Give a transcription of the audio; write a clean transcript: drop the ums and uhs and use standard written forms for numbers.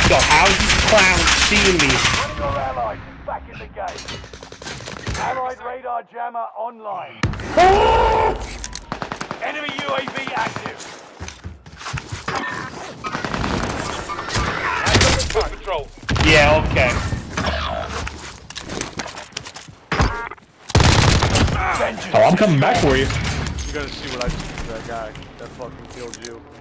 God, how's this clown seeing me? One of your allies is back in the game. Allied radar jammer online. Enemy UAV active. Foot patrol. Yeah, okay. Oh, I'm coming back for you. You gotta see what I did to that guy that fucking killed you.